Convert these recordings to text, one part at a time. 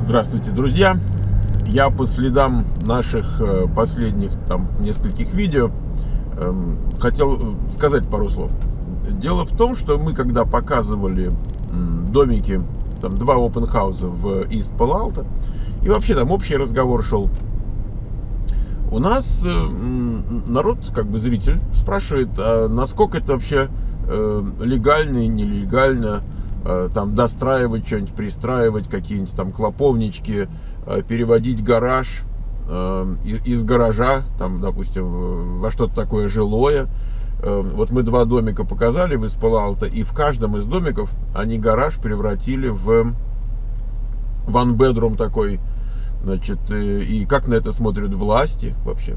Здравствуйте, друзья! Я по следам наших последних нескольких видео хотел сказать пару слов. Дело в том, что мы когда показывали домики, два опенхауза в East Palo Alto, и вообще там общий разговор шел, у нас народ, зритель, спрашивает, а насколько это вообще легально и нелегально, достраивать что-нибудь, пристраивать какие-нибудь клоповнички, переводить гараж из гаража, допустим, во что-то такое жилое. Вот мы два домика показали в East Palo Alto, и в каждом из домиков они гараж превратили в one bedroom такой, и как на это смотрят власти вообще.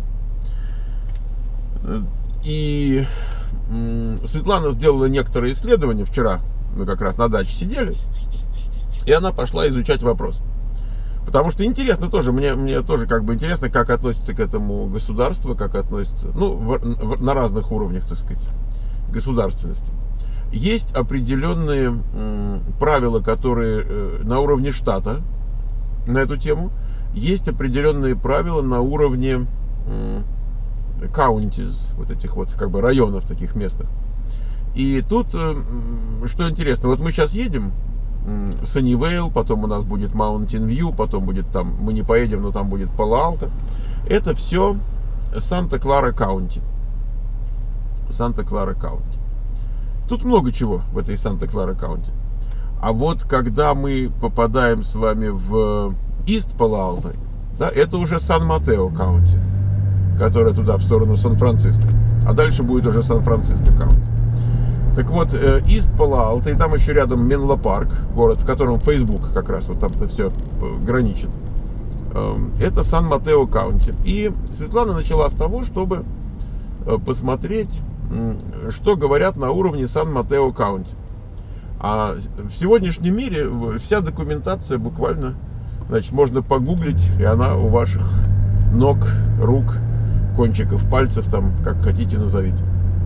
И Светлана сделала некоторые исследования вчера. Мы как раз на даче сидели, и она пошла изучать вопрос. Потому что интересно тоже, мне тоже интересно, как относится к этому государство, как относится, на разных уровнях, государственности. Есть определенные правила, которые на уровне штата на эту тему, есть определенные правила на уровне counties, этих районов таких местных. И тут, что интересно, вот мы сейчас едем, Саннивейл, потом у нас будет Mountain View, потом будет мы не поедем, но там будет Пало-Алто. Это все Санта-Клара Каунти. Санта-Клара Каунти. Тут много чего в этой Санта-Клара Каунти. А вот когда мы попадаем с вами в East Palo Alto, это уже Сан-Матео Каунти, которая туда, в сторону Сан-Франциско. А дальше будет уже Сан-Франциско Каунти. Так вот, East Palo Alto, и там еще рядом Менло Парк, город, в котором Facebook как раз там-то все граничит. Это Сан-Матео Каунти. И Светлана начала с того, чтобы посмотреть, что говорят на уровне Сан-Матео Каунти. А в сегодняшнем мире вся документация буквально, можно погуглить, и она у ваших ног, рук, кончиков пальцев, как хотите назовите.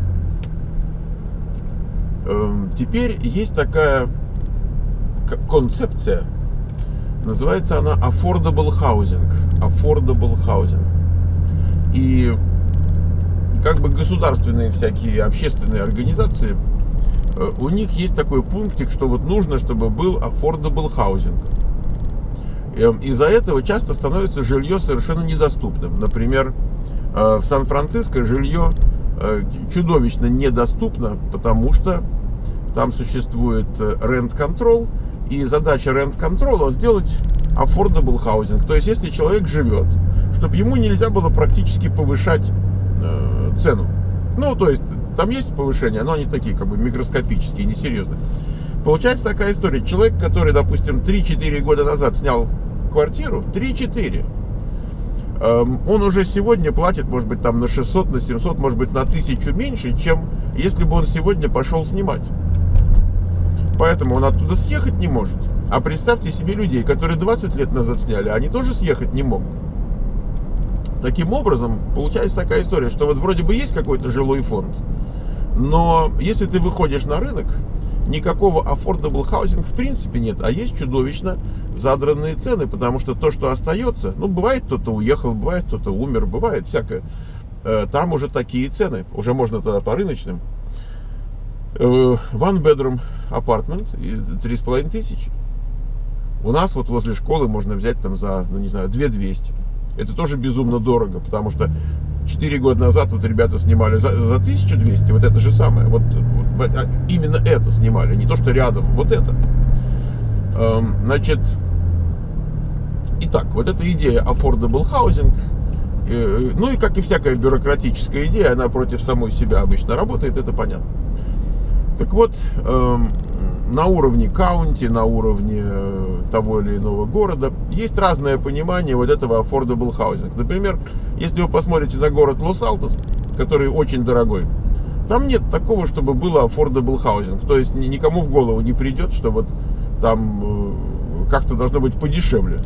Теперь есть такая концепция, называется она affordable housing. Affordable housing. И государственные всякие общественные организации, у них есть такой пунктик, что нужно, чтобы был affordable housing. Из-за этого часто становится жилье совершенно недоступным. Например, в Сан-Франциско жилье чудовищно недоступно, потому что там существует rent-control, и задача rent-control сделать affordable housing. То есть, если человек живет, чтобы ему нельзя было практически повышать цену. То есть, там есть повышение, но они такие микроскопические, несерьезные. Получается такая история. Человек, который, допустим, 3-4 года назад снял квартиру, 3-4, он уже сегодня платит, может быть, на 600, на 700, может быть, на 1000 меньше, чем если бы он сегодня пошел снимать. Поэтому он оттуда съехать не может. А представьте себе людей, которые 20 лет назад сняли, они тоже съехать не могут. Таким образом, получается такая история, что вроде бы есть какой-то жилой фонд, но если ты выходишь на рынок, никакого affordable housing в принципе нет, а есть чудовищно задранные цены, потому что то, что остается, бывает кто-то уехал, бывает кто-то умер, бывает всякое, там уже такие цены, уже можно тогда по рыночным. One bedroom apartment 3500. У нас возле школы можно взять за, 2200. Это тоже безумно дорого, потому что 4 года назад ребята снимали за 1200, это же самое, именно это снимали, не то, что рядом, это. Итак, эта идея affordable housing, и как и всякая бюрократическая идея, она против самой себя обычно работает, это понятно. Так вот, на уровне каунти, на уровне того или иного города есть разное понимание этого affordable housing. Например, если вы посмотрите на город Лос-Алтос, который очень дорогой, там нет такого, чтобы было affordable housing. То есть никому в голову не придет, что там как-то должно быть подешевле.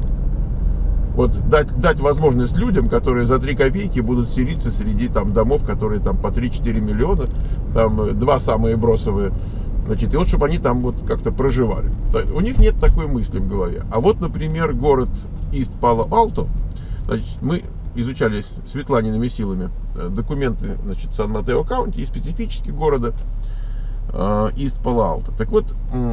Дать возможность людям, которые за 3 копейки будут селиться среди домов, которые по 3-4 миллиона, два самые бросовые Значит, и вот чтобы они там вот как-то проживали. У них нет такой мысли в голове. А вот, например, город Ист-Пало-Алто, значит, мы изучали Светланиными силами документы, значит, Сан-Матео Каунти и специфически города Ист-Пало-Алто. Так вот,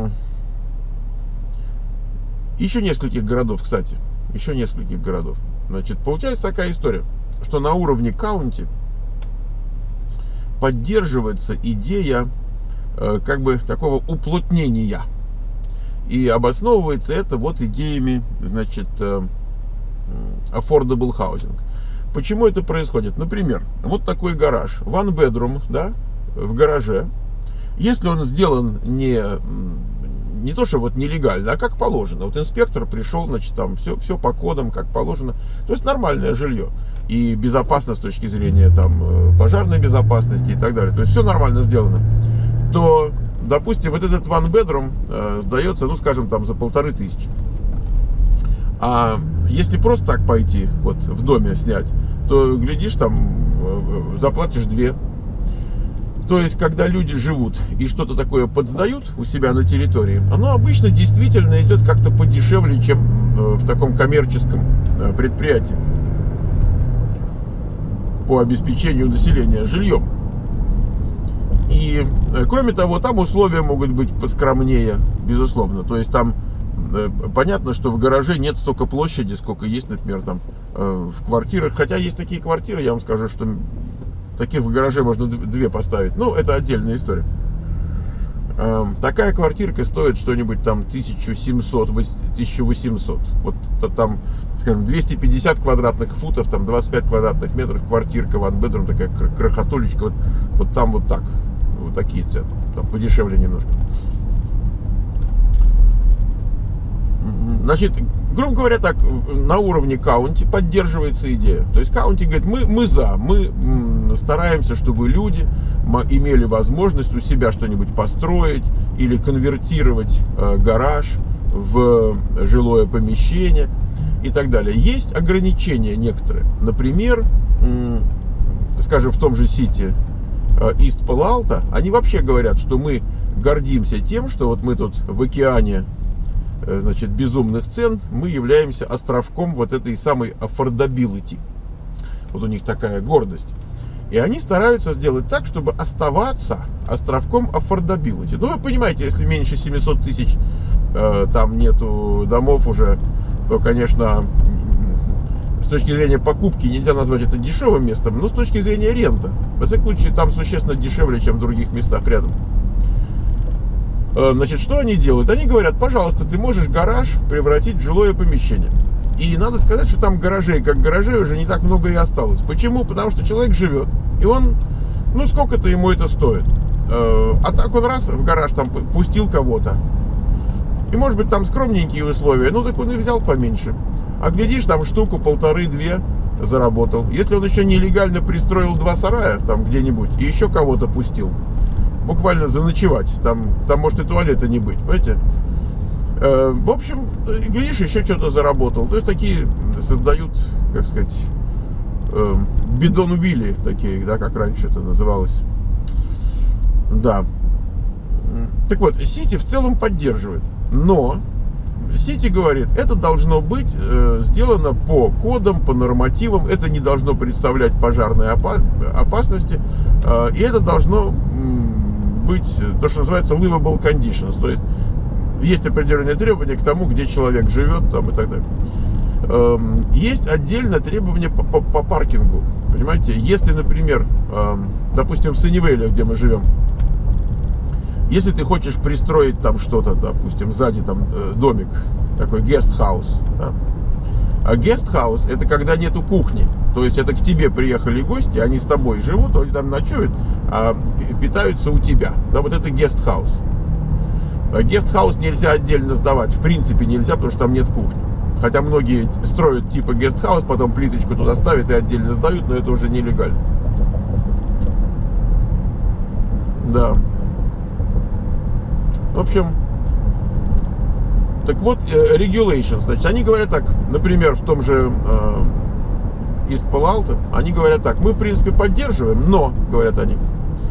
еще нескольких городов, кстати, еще нескольких городов. Значит, получается такая история, что на уровне каунти поддерживается идея как бы такого уплотнения. И обосновывается это вот идеями, значит, affordable housing. Почему это происходит? Например, вот такой гараж, one bedroom, да, в гараже. Если он сделан не то, что вот нелегально, а как положено. Вот инспектор пришел, значит, там все по кодам, как положено. То есть нормальное жилье. И безопасно с точки зрения там пожарной безопасности и так далее. То есть все нормально сделано. То, допустим, вот этот one bedroom сдается, ну, скажем, там за 1500. А если просто так пойти, вот в доме снять, то, глядишь, там заплатишь 2. То есть, когда люди живут и что-то такое подсдают у себя на территории, оно обычно действительно идет как-то подешевле, чем в таком коммерческом предприятии по обеспечению населения жильем. И, кроме того, там условия могут быть поскромнее, безусловно. То есть, там понятно, что в гараже нет столько площади, сколько есть, например, там в квартирах. Хотя есть такие квартиры, я вам скажу, что таких в гараже можно 2 поставить. Ну, это отдельная история. Такая квартирка стоит что-нибудь там 1700-1800. Вот там, скажем, 250 квадратных футов, там 25 квадратных метров, квартирка, one bedroom, такая крохотулечка. Вот там вот так. Вот такие цены. Там подешевле немножко. Значит, грубо говоря, так, на уровне каунти поддерживается идея. То есть каунти говорит, мы стараемся, чтобы люди имели возможность у себя что-нибудь построить или конвертировать гараж в жилое помещение и так далее. Есть ограничения некоторые. Например, скажем, в том же Сити Ист-Пало-Алто, они вообще говорят, что мы гордимся тем, что вот мы тут в океане, значит, безумных цен, мы являемся островком вот этой самой affordability. Вот у них такая гордость. И они стараются сделать так, чтобы оставаться островком affordability. Ну, вы понимаете, если меньше 700 тысяч там нету домов уже, то, конечно, с точки зрения покупки нельзя назвать это дешевым местом, но с точки зрения рента, во всяком случае, там существенно дешевле, чем в других местах рядом. Значит, что они делают? Они говорят, пожалуйста, ты можешь гараж превратить в жилое помещение. И надо сказать, что там гаражей, как гаражей, уже не так много и осталось. Почему? Потому что человек живет, и он, ну, сколько-то ему это стоит. А так он раз в гараж там пустил кого-то. И, может быть, там скромненькие условия, ну, так он и взял поменьше. А глядишь, там штуку, 1,5-2 заработал. Если он еще нелегально пристроил 2 сарая там где-нибудь и еще кого-то пустил, буквально заночевать. Там может и туалета не быть, понимаете? В общем, глядишь, еще что-то заработал. То есть такие создают, как сказать, бидон-вилли такие, да, как раньше это называлось. Да. Так вот, Сити в целом поддерживает. Но Сити говорит, это должно быть сделано по кодам, по нормативам. Это не должно представлять пожарной опасности. И это должно быть то, что называется livable conditions, то есть определенные требования к тому, где человек живет там, и так далее. Есть отдельно требования по паркингу, понимаете? Если, например, допустим, в Саннивейле, где мы живем, если ты хочешь пристроить там что-то, допустим, сзади там домик, такой guest-house, да? А guest-house — это когда нету кухни. То есть это к тебе приехали гости, они с тобой живут, они там ночуют, а питаются у тебя. Да, вот это guest-house. Guest-house нельзя отдельно сдавать. В принципе нельзя, потому что там нет кухни. Хотя многие строят типа guest-house, потом плиточку туда ставят и отдельно сдают, но это уже нелегально. Да. В общем, так вот, regulations, значит, они говорят так, например, в том же Ист-Пало-Алто, они говорят так, мы, в принципе, поддерживаем, но, говорят они,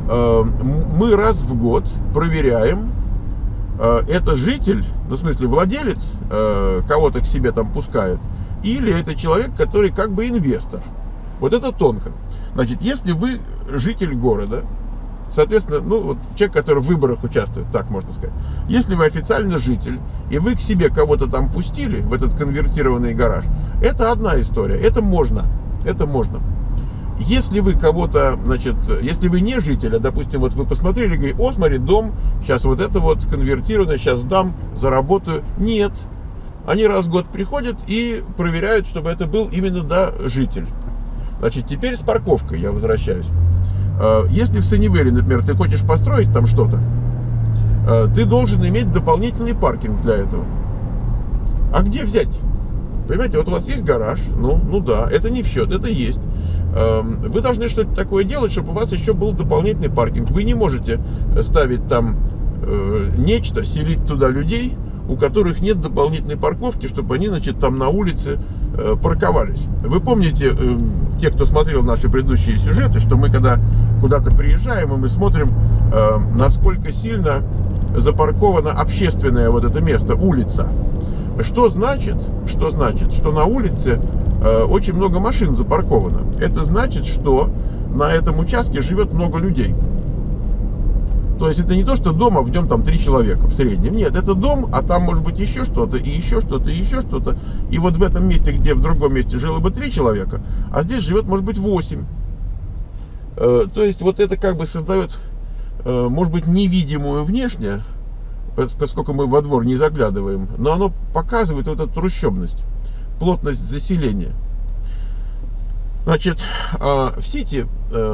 мы раз в год проверяем, это житель, ну, в смысле, владелец кого-то к себе там пускает, или это человек, который как бы инвестор. Вот это тонко. Значит, если вы житель города, соответственно, ну, вот человек, который в выборах участвует, так можно сказать. Если вы официально житель, и вы к себе кого-то там пустили, в этот конвертированный гараж, это одна история, это можно, это можно. Если вы кого-то, значит, если вы не житель, а, допустим, вот вы посмотрели и говорите: о, смотри, дом, сейчас вот это вот конвертированное, сейчас сдам, заработаю. Нет. Они раз в год приходят и проверяют, чтобы это был именно, да, житель. Значит, теперь с парковкой я возвращаюсь. Если в Sunnyvale, например, ты хочешь построить там что-то, ты должен иметь дополнительный паркинг для этого. А где взять? Понимаете, вот у вас есть гараж, ну да, это не в счет, это есть. Вы должны что-то такое делать, чтобы у вас еще был дополнительный паркинг. Вы не можете ставить там нечто, селить туда людей, у которых нет дополнительной парковки, чтобы они, значит, там на улице парковались. Вы помните, те, кто смотрел наши предыдущие сюжеты, что мы когда куда-то приезжаем, и мы смотрим, насколько сильно запарковано общественное вот это место, улица. Что значит, что на улице очень много машин запарковано. Это значит, что на этом участке живет много людей. То есть это не то, что дома в нем там 3 человека в среднем. Нет, это дом, а там может быть еще что-то, и еще что-то, и еще что-то. И вот в этом месте, где в другом месте жило бы 3 человека, а здесь живет, может быть, 8. То есть вот это как бы создает, может быть, невидимую внешне, поскольку мы во двор не заглядываем, но оно показывает вот эту трущобность, плотность заселения. Значит, в City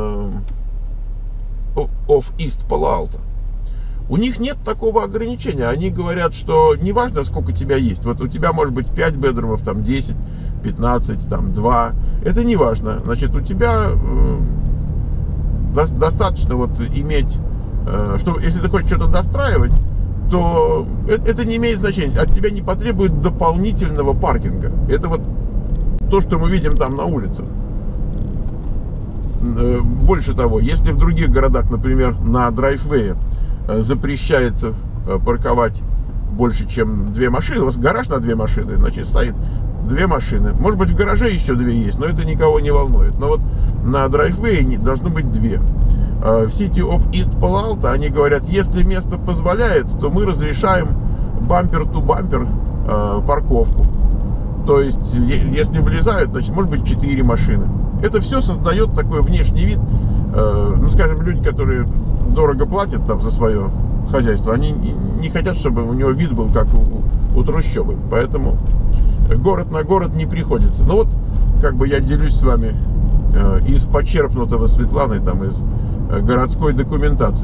of East Palo Alto у них нет такого ограничения. Они говорят, что неважно, сколько у тебя есть. Вот у тебя может быть 5 бедрумов, там 10, 15, там 2. Это не важно. Значит, у тебя достаточно вот иметь, что если ты хочешь что-то достраивать, то это не имеет значения. От тебя не потребует дополнительного паркинга. Это вот то, что мы видим там на улицах. Больше того, если в других городах, например, на драйввее запрещается парковать больше, чем 2 машины, у вас гараж на 2 машины, значит, стоит 2 машины. Может быть, в гараже еще 2 есть, но это никого не волнует. Но вот на драйввее должно быть 2. В City of East Palo Alto они говорят, если место позволяет, то мы разрешаем бампер-ту-бампер парковку. То есть, если влезают, значит, может быть 4 машины. Это все создает такой внешний вид. Ну, скажем, люди, которые дорого платят там за свое хозяйство, они не хотят, чтобы у него вид был как у трущобы. Поэтому город на город не приходится. Ну вот, как бы я делюсь с вами из почерпнутого Светланой, там, из городской документации.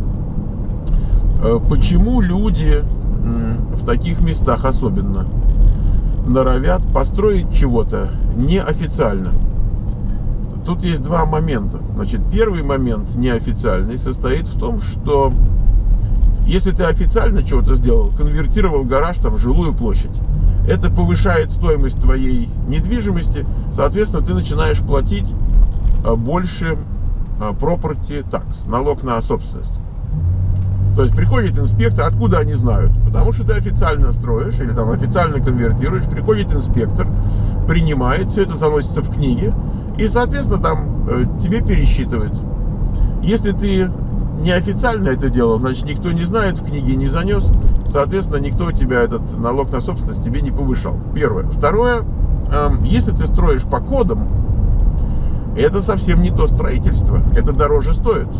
Почему люди в таких местах особенно норовят построить чего-то неофициально? Тут есть 2 момента. Значит, первый момент неофициальный состоит в том, что если ты официально чего-то сделал, конвертировал гараж там в жилую площадь, это повышает стоимость твоей недвижимости, соответственно, ты начинаешь платить больше property tax, налог на собственность. То есть приходит инспектор, откуда они знают? Потому что ты официально строишь или там официально конвертируешь, приходит инспектор, принимает, все это заносится в книги, и, соответственно, там тебе пересчитывается. Если ты неофициально это делал, значит, никто не знает, в книге не занес, соответственно, никто у тебя этот налог на собственность тебе не повышал. Первое. Второе, если ты строишь по кодам, это совсем не то строительство, это дороже стоит.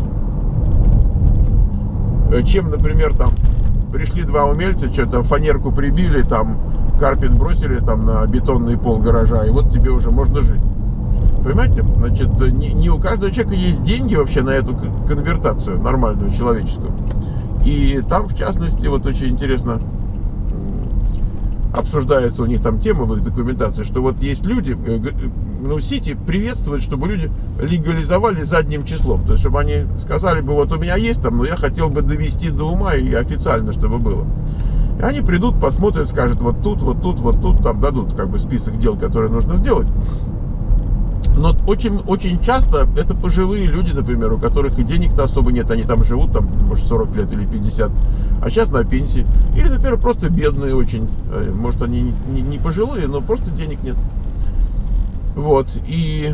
Чем, например, там пришли 2 умельца, что-то фанерку прибили, там карпет бросили там на бетонный пол гаража, и вот тебе уже можно жить. Понимаете? Значит, не у каждого человека есть деньги вообще на эту конвертацию нормальную, человеческую. И там, в частности, вот очень интересно обсуждается у них там тема в их документации, что вот есть люди, ну, City приветствует, чтобы люди легализовали задним числом. То есть, чтобы они сказали бы, вот у меня есть там, но я хотел бы довести до ума и официально, чтобы было. И они придут, посмотрят, скажут, вот тут, там дадут как бы список дел, которые нужно сделать. Но очень часто это пожилые люди, например, у которых и денег-то особо нет, они там живут, там, может, 40 лет или 50, а сейчас на пенсии. Или, например, просто бедные очень, может, они не пожилые, но просто денег нет. Вот, и,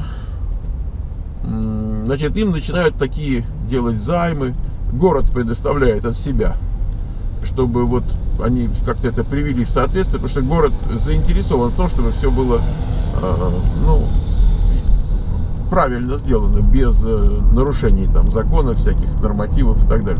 значит, им начинают такие делать займы, город предоставляет от себя, чтобы вот они как-то это привели в соответствие, потому что город заинтересован в том, чтобы все было, ну, правильно сделано, без нарушений там законов, всяких нормативов и так далее.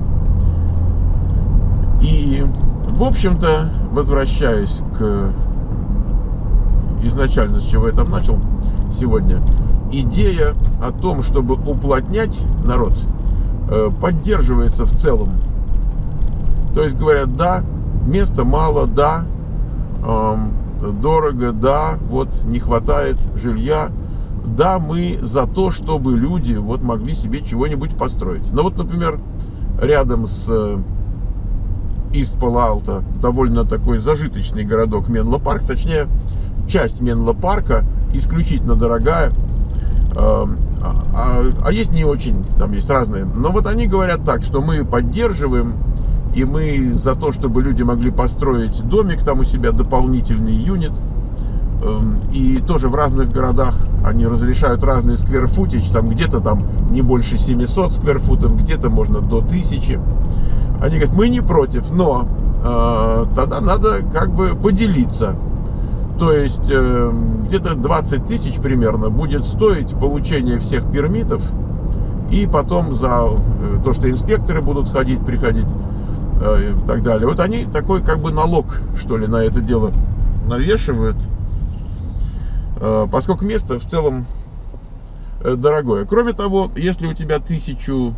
И, в общем-то, возвращаясь к изначально, с чего я там начал сегодня, идея о том, чтобы уплотнять народ, поддерживается в целом. То есть говорят, да, места мало, да, дорого, да, вот не хватает жилья, да, мы за то, чтобы люди вот могли себе чего-нибудь построить. Но вот, например, рядом с Ист-Пало-Алто довольно такой зажиточный городок Менло-Парк, точнее, часть Менло-Парка исключительно дорогая, а есть не очень, там есть разные. Но вот они говорят так, что мы поддерживаем, и мы за то, чтобы люди могли построить домик там у себя, дополнительный юнит. И тоже в разных городах они разрешают разный сквер-футич, там где-то там не больше 700 сквер-футов, где-то можно до 1000. Они говорят, мы не против, но тогда надо как бы поделиться. То есть где-то 20 тысяч примерно будет стоить получение всех пермитов, и потом за то, что инспекторы будут ходить, приходить и так далее. Вот они такой как бы налог, что ли, на это дело навешивают, поскольку место в целом дорогое. Кроме того, если у тебя 1000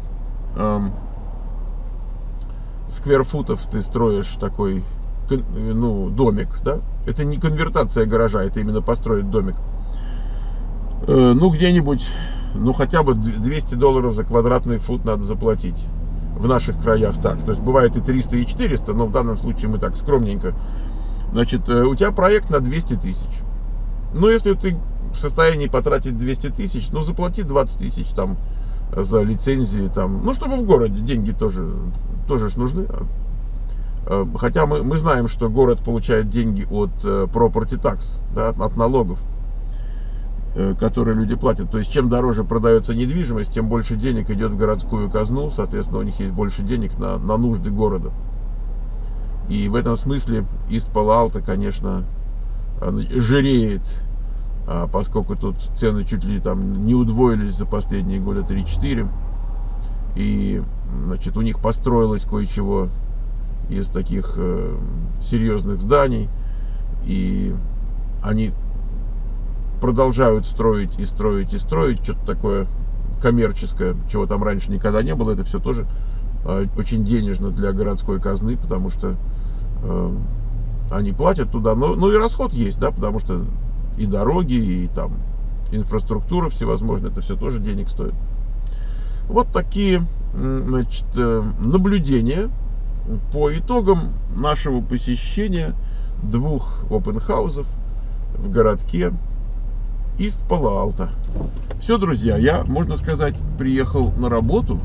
скверфутов ты строишь такой, ну, домик, да, это не конвертация гаража, это именно построить домик, ну, где-нибудь, ну, хотя бы $200 за квадратный фут надо заплатить. В наших краях так. То есть бывает и 300, и 400, но в данном случае мы так скромненько. Значит, у тебя проект на 200 тысяч. Ну, если ты в состоянии потратить 200 тысяч, ну, заплати 20 тысяч там за лицензии, там, ну, чтобы в городе деньги тоже ж нужны. Хотя мы знаем, что город получает деньги от property tax, да, от налогов, которые люди платят. То есть, чем дороже продается недвижимость, тем больше денег идет в городскую казну, соответственно, у них есть больше денег на нужды города. И в этом смысле Ист-Пало-Алто, конечно, жиреет, поскольку тут цены чуть ли там не удвоились за последние года 3-4. И, значит, у них построилось кое-чего из таких серьезных зданий, и они продолжают строить и строить и строить что-то такое коммерческое, чего там раньше никогда не было. Это все тоже очень денежно для городской казны, потому что они платят туда, но и расход есть, да, потому что и дороги, и там инфраструктура всевозможная, это все тоже денег стоит. Вот такие, значит, наблюдения по итогам нашего посещения 2 опенхаусов в городке Ист-Пало-Алто. Все, друзья, я, можно сказать, приехал на работу.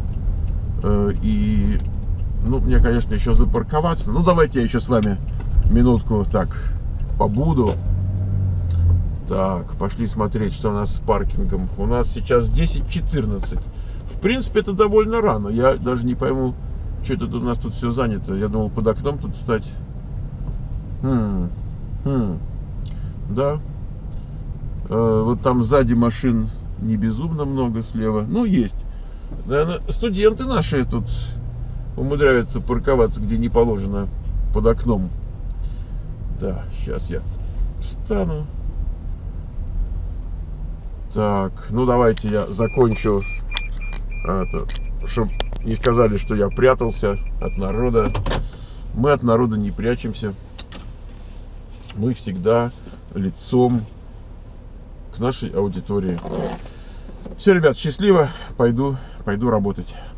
И, ну, мне, конечно, еще запарковаться. Ну, давайте я еще с вами минутку так побуду. Так, пошли смотреть, что у нас с паркингом. У нас сейчас 10:14. В принципе, это довольно рано. Я даже не пойму, что это у нас тут все занято. Я думал, под окном тут встать. Да. Вот там сзади машин не безумно много, слева. Ну, есть. Наверное, студенты наши тут умудряются парковаться, где не положено, под окном. Да, сейчас я встану. Так, ну давайте я закончу, чтобы не сказали, что я прятался от народа. Мы от народа не прячемся. Мы всегда лицом к нашей аудитории. Все, ребят, счастливо. Пойду работать.